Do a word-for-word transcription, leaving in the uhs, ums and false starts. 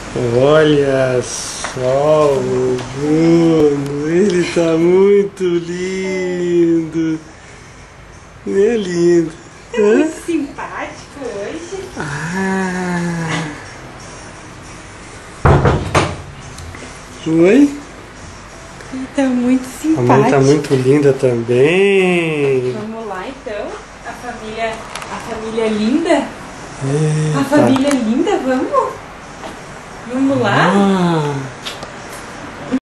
Olha só o Bruno, ele tá muito lindo. Ele é lindo. É muito simpático hoje. Ah. Oi? Ele tá muito A simpático. mãe tá muito linda também. Vamos lá então. A família, a família linda. Eita. A família linda, vamos? Vamos lá? Ah.